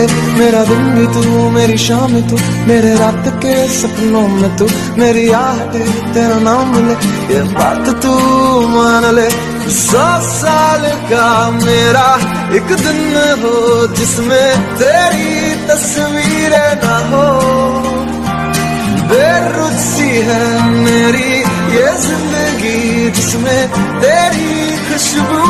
मेरा दिन भी तू, मेरी शाम तू, मेरे रात के सपनों में तू, मेरी आहट तेरा नाम ले, ये बात तू मान ले। 100 साल का मेरा एक दिन हो जिसमें तेरी तस्वीरें ना हो। बेरुचि है मेरी ये जिंदगी जिसमें तेरी खुशबू